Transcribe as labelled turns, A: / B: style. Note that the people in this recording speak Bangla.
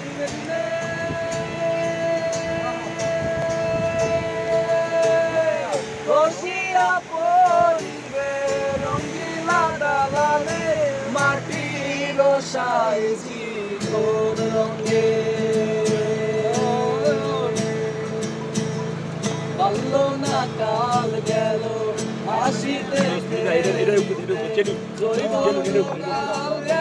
A: বসিয়া পড়িবে রঙ্গিলা দালানে মাটির সাইজি তোর রঙে পারল না কাল গেল আসিতে কাল গেল